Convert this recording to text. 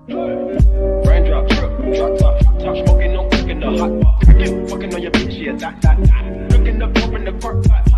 Raindrop, drop top, top smoking, no cooking the hot pot. Fucking on your bitch, yeah, that. Looking up, open the park pot.